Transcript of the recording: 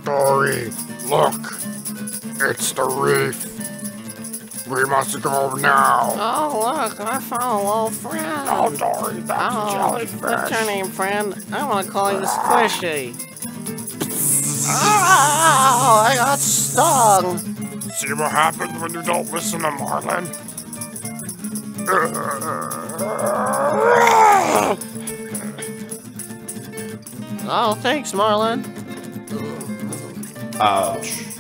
Dory, look! It's the reef! We must go now! Oh, look, I found a little friend. Oh, Dory, that's a jellyfish! What's your name, friend? I want to call you Squishy. Oh, I got stung! See what happens when you don't listen to Marlin? Oh, thanks, Marlin. Ouch.